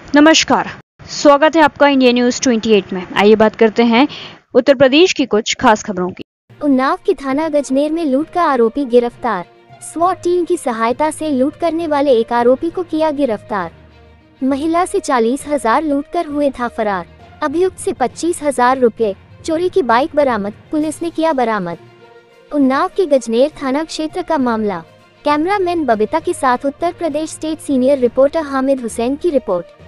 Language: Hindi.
नमस्कार, स्वागत है आपका इंडिया न्यूज 28 में। आइए बात करते हैं उत्तर प्रदेश की कुछ खास खबरों की। उन्नाव के थाना गजनेर में लूट का आरोपी गिरफ्तार। स्वॉट टीम की सहायता से लूट करने वाले एक आरोपी को किया गिरफ्तार। महिला से 40,000 लूट कर हुए था फरार। अभियुक्त से 25,000 रुपये, चोरी की बाइक बरामद, पुलिस ने किया बरामद। उन्नाव के गजनेर थाना क्षेत्र का मामला। कैमरामैन बबीता के साथ Uttar Pradesh state senior reporter Hamid Hussain की रिपोर्ट।